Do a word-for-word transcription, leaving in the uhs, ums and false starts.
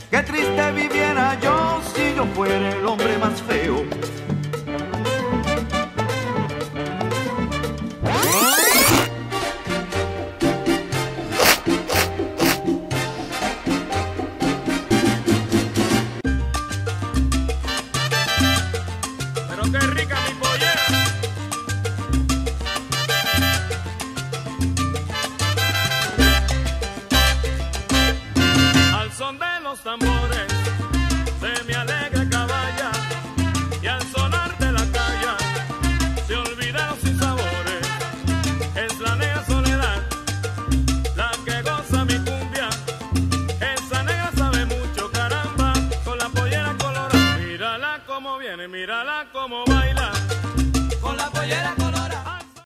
Qué triste viviera yo si yo fuera el hombre más feo. Pero qué rica mi pollera. Al son de los tambores se me alegra caballa, y al sonar de la calla se olvidan sin sabores. Es la negra soledad la que goza mi cumbia. Esa negra sabe mucho, caramba, con la pollera colorada. Mírala como viene, mírala como baila.